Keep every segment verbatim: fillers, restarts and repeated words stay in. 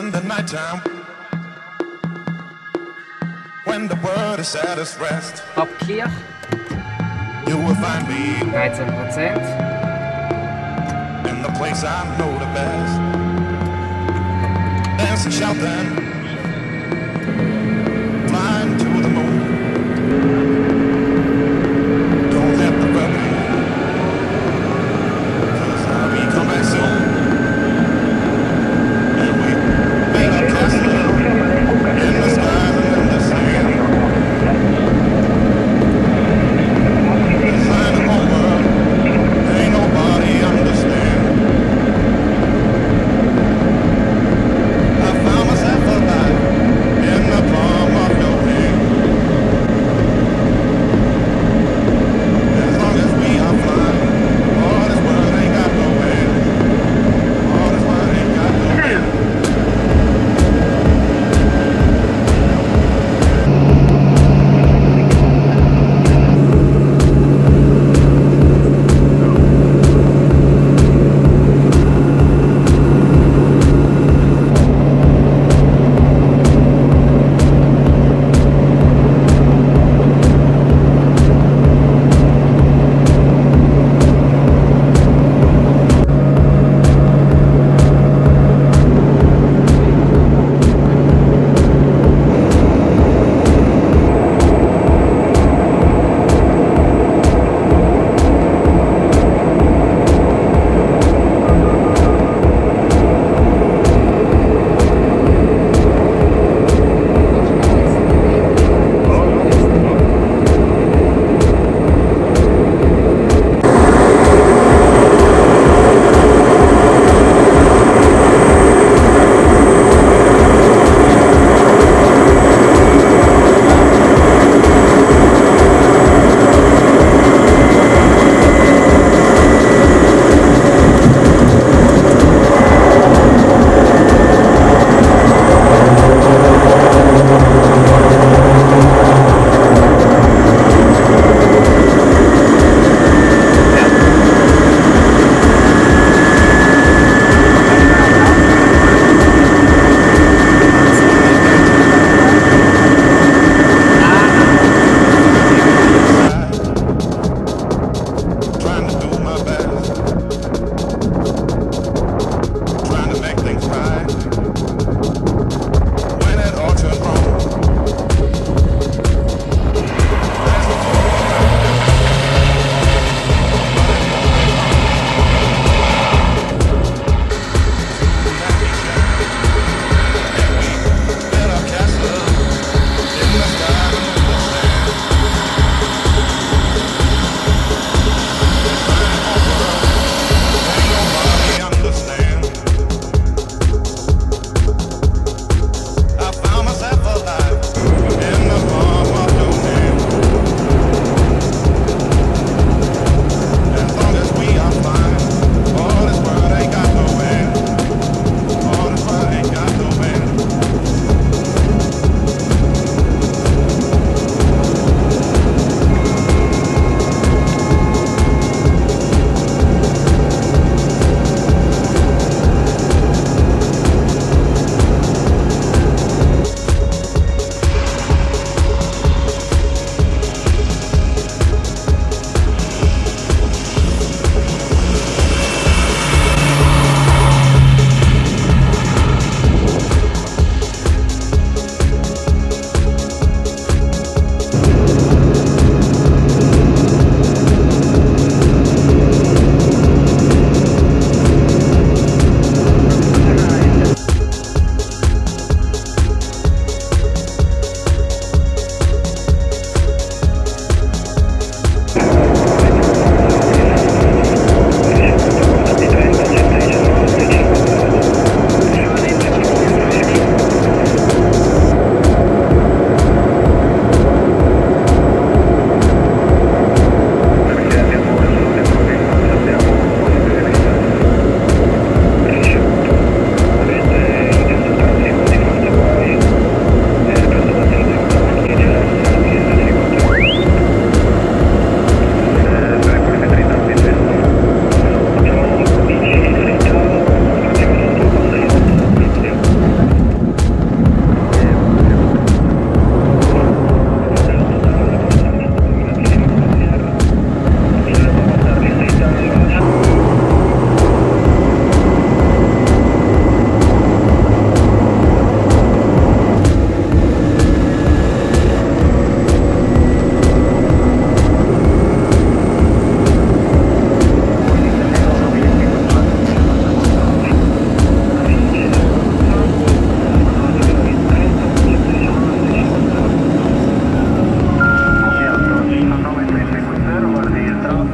in the nighttime, when the world is at its rest, Top clear. you will find me dreizehn Prozent. in the place I know the best. Dancing, shouting, flying to the moon. Don't have to worry, 'cause I'll be coming soon. And we made a castle in the sky and in the sand. Inside the whole world, ain't nobody understand. I found myself alive in the palm of your hand. As long as we are flying, all this world ain't got no end. All this world ain't got no end.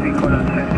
Nicolas